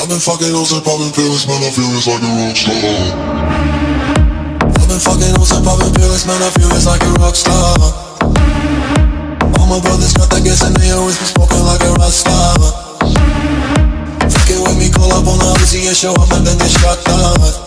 I've been fucking hoes and popping pills, man, I feel it's like a rock star. I've been fucking hoes and popping pills, man, I feel it's like a rock star. All my brothers got that gas and they always been smoking like a rock star. Fucking with me, call up on the Uzi and show up and then get shot down.